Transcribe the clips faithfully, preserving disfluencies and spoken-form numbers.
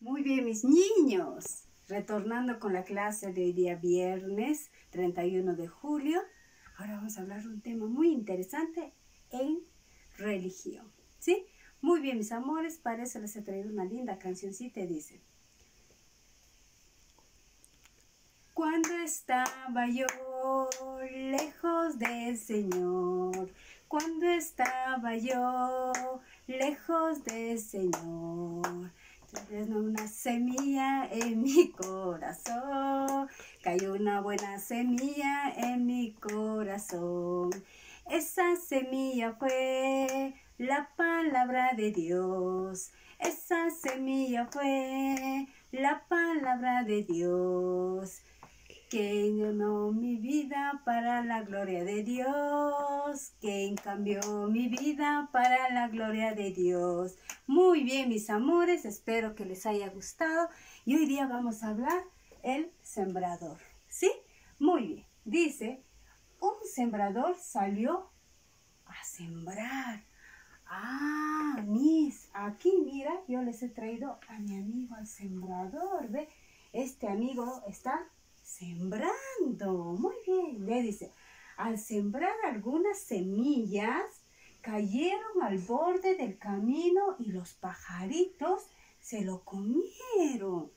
Muy bien, mis niños, retornando con la clase de hoy día viernes treinta y uno de julio, ahora vamos a hablar de un tema muy interesante en religión, ¿sí? Muy bien, mis amores, para eso les he traído una linda cancioncita y dice: cuando estaba yo lejos del Señor, cuando estaba yo lejos del Señor, cayó una semilla en mi corazón, cayó una buena semilla en mi corazón. Esa semilla fue la palabra de Dios, esa semilla fue la palabra de Dios, que llenó mi vida para la gloria de Dios, que cambió mi vida para la gloria de Dios. Muy bien, mis amores, espero que les haya gustado. Y hoy día vamos a hablar el sembrador, ¿sí? Muy bien, dice, un sembrador salió a sembrar. Ah, mis, aquí mira, yo les he traído a mi amigo el sembrador, ¿ve? Este amigo está sembrando. Muy bien, le dice, al sembrar algunas semillas, cayeron al borde del camino y los pajaritos se lo comieron.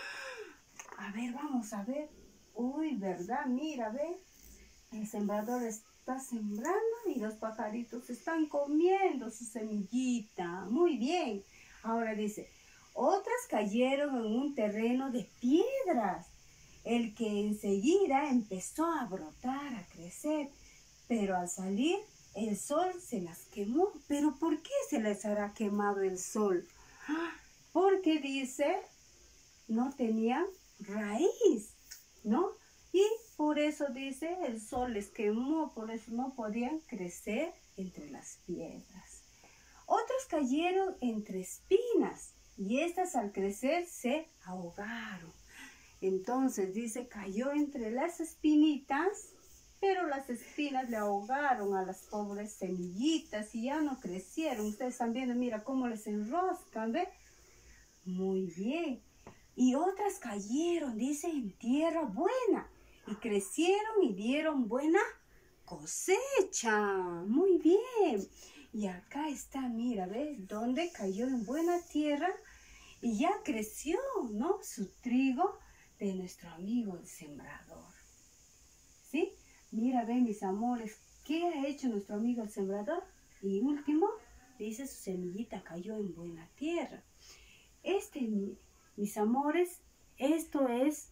A ver, vamos a ver. Uy, ¿verdad? Mira, ve, el sembrador está sembrando y los pajaritos están comiendo su semillita. Muy bien. Ahora dice, otras cayeron en un terreno de piedras, el que enseguida empezó a brotar, a crecer, pero al salir el sol se las quemó. ¿Pero por qué se les habrá quemado el sol? Porque dice, no tenían raíz, ¿no? Y por eso dice, el sol les quemó, por eso no podían crecer entre las piedras. Otros cayeron entre espinas y estas al crecer se ahogaron. Entonces dice, cayó entre las espinitas, pero las espinas le ahogaron a las pobres semillitas y ya no crecieron. Ustedes están viendo, mira cómo les enroscan, ¿ve? Muy bien. Y otras cayeron, dice, en tierra buena y crecieron y dieron buena cosecha. Muy bien. Y acá está, mira, ¿ve? Donde cayó en buena tierra y ya creció, ¿no? Su trigo de nuestro amigo el sembrador. ¿Sí? Mira, ve, mis amores, ¿qué ha hecho nuestro amigo el sembrador? Y último, dice, su semillita cayó en buena tierra. Este, mis amores, esto es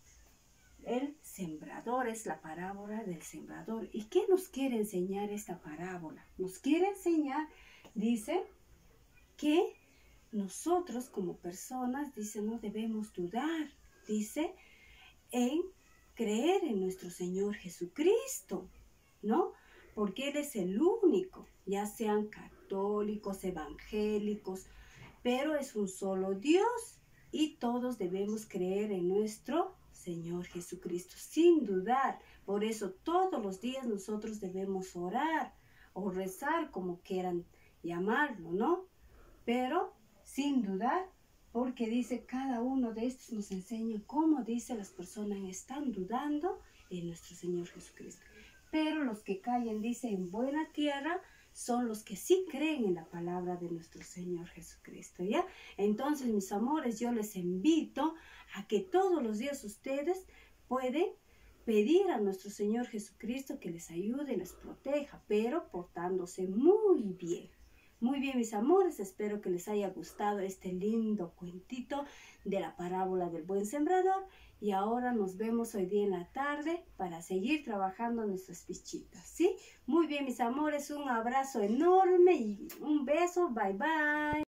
el sembrador, es la parábola del sembrador. ¿Y qué nos quiere enseñar esta parábola? Nos quiere enseñar, dice, que nosotros como personas, dice, no debemos dudar, dice, en creer en nuestro Señor Jesucristo, ¿no? Porque Él es el único, ya sean católicos, evangélicos, pero es un solo Dios y todos debemos creer en nuestro Señor Jesucristo, sin dudar. Por eso todos los días nosotros debemos orar o rezar, como quieran llamarlo, ¿no? Pero sin dudar, porque dice, cada uno de estos nos enseña cómo, dice, las personas están dudando en nuestro Señor Jesucristo. Pero los que caen, dice, en buena tierra, son los que sí creen en la palabra de nuestro Señor Jesucristo, ¿ya? Entonces, mis amores, yo les invito a que todos los días ustedes pueden pedir a nuestro Señor Jesucristo que les ayude y les proteja, pero portándose muy bien. Muy bien, mis amores, espero que les haya gustado este lindo cuentito de la parábola del buen sembrador. Y ahora nos vemos hoy día en la tarde para seguir trabajando nuestras fichitas, ¿sí? Muy bien, mis amores, un abrazo enorme y un beso. Bye, bye.